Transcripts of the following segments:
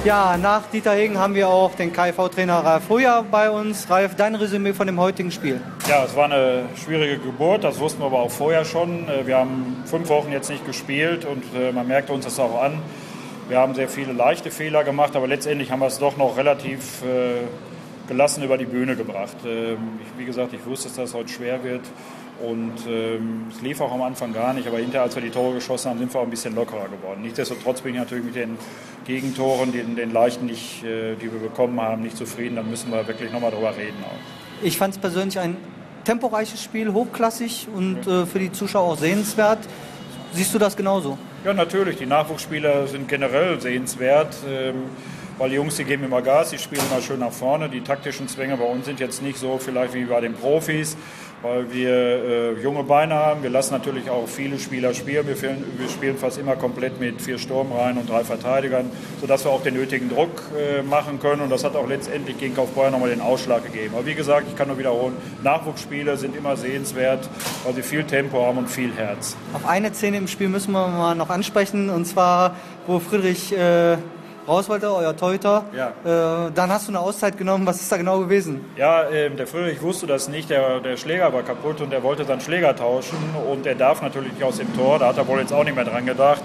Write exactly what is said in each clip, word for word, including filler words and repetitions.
Ja, nach Dieter Hegen haben wir auch den K I V-Trainer Ralf Hoyer bei uns. Ralf, dein Resümee von dem heutigen Spiel? Ja, es war eine schwierige Geburt, das wussten wir aber auch vorher schon. Wir haben fünf Wochen jetzt nicht gespielt und man merkt uns das auch an. Wir haben sehr viele leichte Fehler gemacht, aber letztendlich haben wir es doch noch relativ äh, gelassen über die Bühne gebracht. Ähm, ich, wie gesagt, ich wusste, dass das heute schwer wird und ähm, es lief auch am Anfang gar nicht, aber hinterher, als wir die Tore geschossen haben, sind wir auch ein bisschen lockerer geworden. Nichtsdestotrotz bin ich natürlich mit den Gegentoren, den, den leichten, nicht, äh, die wir bekommen haben, nicht zufrieden. Da müssen wir wirklich nochmal drüber reden auch. Ich fand es persönlich ein temporeiches Spiel, hochklassig und äh, für die Zuschauer auch sehenswert. Siehst du das genauso? Ja, natürlich. Die Nachwuchsspieler sind generell sehenswert, ähm, weil die Jungs, die geben immer Gas, die spielen immer schön nach vorne. Die taktischen Zwänge bei uns sind jetzt nicht so vielleicht wie bei den Profis, weil wir äh, junge Beine haben. Wir lassen natürlich auch viele Spieler spielen. Wir, spielen. wir spielen fast immer komplett mit vier Sturmreihen und drei Verteidigern, sodass wir auch den nötigen Druck äh, machen können. Und das hat auch letztendlich gegen Kaufbeuren nochmal den Ausschlag gegeben. Aber wie gesagt, ich kann nur wiederholen, Nachwuchsspiele sind immer sehenswert, weil sie viel Tempo haben und viel Herz. Auf eine Szene im Spiel müssen wir mal noch ansprechen, und zwar, wo Friedrich äh, raus wollte, euer Torhüter. Ja. Äh, dann hast du eine Auszeit genommen. Was ist da genau gewesen? Ja, äh, der Friedrich wusste das nicht. Der, der Schläger war kaputt und er wollte seinen Schläger tauschen. Und er darf natürlich nicht aus dem Tor. Da hat er wohl jetzt auch nicht mehr dran gedacht.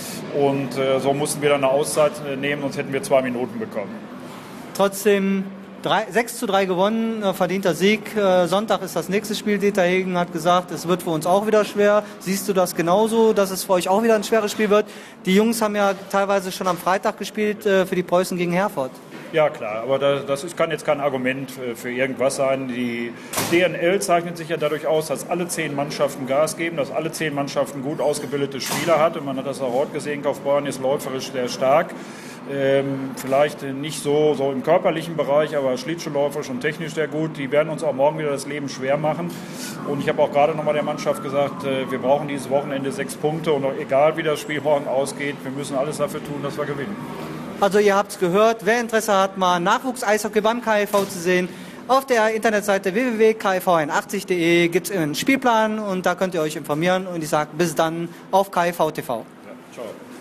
Und äh, so mussten wir dann eine Auszeit nehmen, sonst hätten wir zwei Minuten bekommen. Trotzdem drei, sechs zu drei gewonnen, äh, verdienter Sieg. Äh, Sonntag ist das nächste Spiel. Dieter Hegen hat gesagt, es wird für uns auch wieder schwer. Siehst du das genauso, dass es für euch auch wieder ein schweres Spiel wird? Die Jungs haben ja teilweise schon am Freitag gespielt äh, für die Preußen gegen Herford. Ja klar, aber das ist, kann jetzt kein Argument für irgendwas sein. Die D N L zeichnet sich ja dadurch aus, dass alle zehn Mannschaften Gas geben, dass alle zehn Mannschaften gut ausgebildete Spieler hat. Und man hat das auch heute gesehen, Kaufbeuren ist läuferisch sehr stark. Ähm, vielleicht nicht so, so im körperlichen Bereich, aber schlittschuhläuferisch und technisch sehr gut. Die werden uns auch morgen wieder das Leben schwer machen. Und ich habe auch gerade nochmal der Mannschaft gesagt, äh, wir brauchen dieses Wochenende sechs Punkte. Und auch egal wie das Spiel morgen ausgeht, wir müssen alles dafür tun, dass wir gewinnen. Also ihr habt es gehört, wer Interesse hat, mal Nachwuchs-Eishockey beim K I V zu sehen, auf der Internetseite w w w punkt k i v einundachtzig punkt de gibt es einen Spielplan und da könnt ihr euch informieren. Und ich sage bis dann auf K I V T V. Ja, ciao.